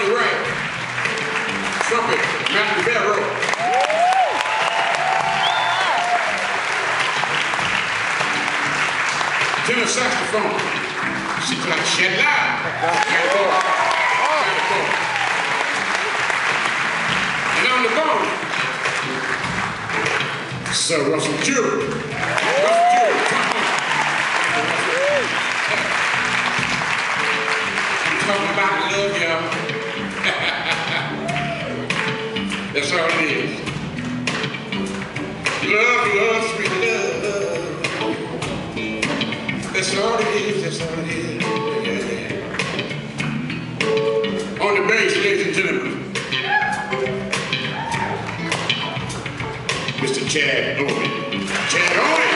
the right, trumpet, Matt Barrow. Tenor saxophone, she's like Shedla. And on the bone, Sir Russell Jewell. Russell Jewell, come on. I'm talking about love, y'all. That's all it is. Love, love, sweet love. That's all it is, that's all it is. Yeah. On the bass, ladies and gentlemen, Mr. Chad Owen. Chad Owen!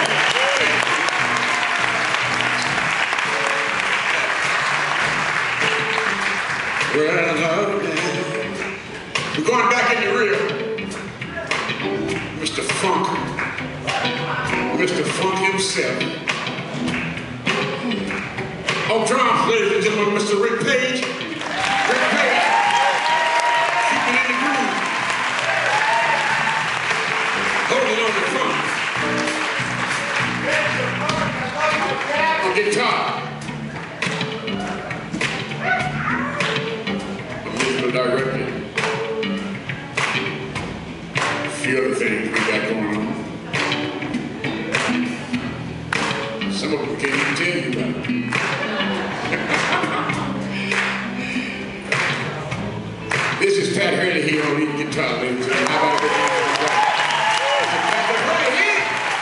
Well, we're going back in the rear. Mr. Funk. Mr. Funk himself. On drums, ladies and gentlemen, Mr. Rick Page. Rick Page. Keeping in the groove. Holding on the front. On guitar. The musical director. A few other things we got going on. Some of them can't even tell you about it. This is Pat Hurley here on lead guitar, ladies and gentlemen. How about it? Right here.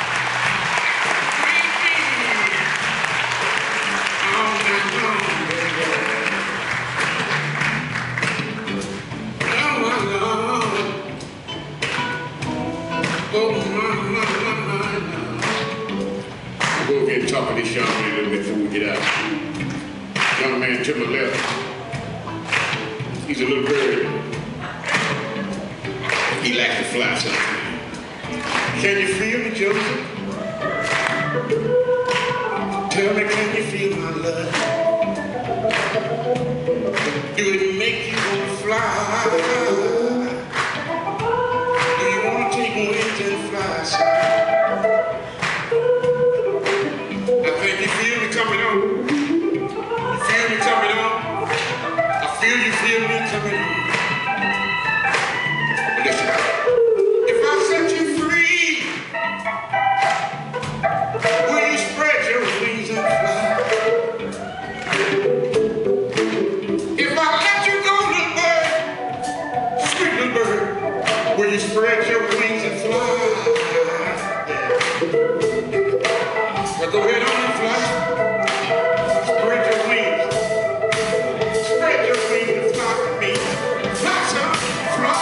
We'll go ahead and talk to this young man a little bit before we get out. Young man to my left. He's a little bird. He likes to fly sometimes. Can you feel me, Joseph? Tell me, can you feel my love? Do it make you want to fly? Do you want to take wings and fly? I think you feel me coming on. You feel me coming on? You feel me coming on. Listen, if I set you free, will you spread your wings and fly? If I let you go, little bird, sweet little bird, will you spread your wings and fly? Well, go ahead on and fly. Spread your wings. Spread your wings and fly with me. Fly, son, fly.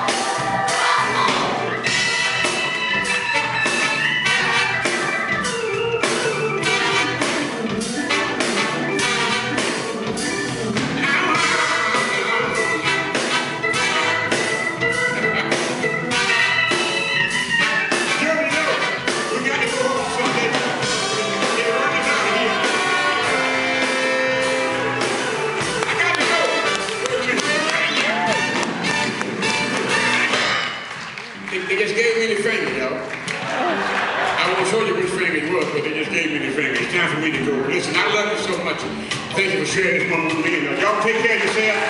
They just gave me the finger, y'all. I won't show you which finger it was, but they just gave me the finger. It's time for me to go. Listen, I love you so much. Thank you for sharing this moment with me. Y'all take care of yourself.